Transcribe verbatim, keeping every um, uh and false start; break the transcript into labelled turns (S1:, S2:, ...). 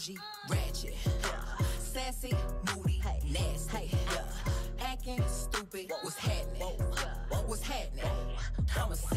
S1: bougie, ratchet, yeah. Sassy, moody, hey, nasty, hey, yeah. Acting stupid, what's happening? What's happening? I'm a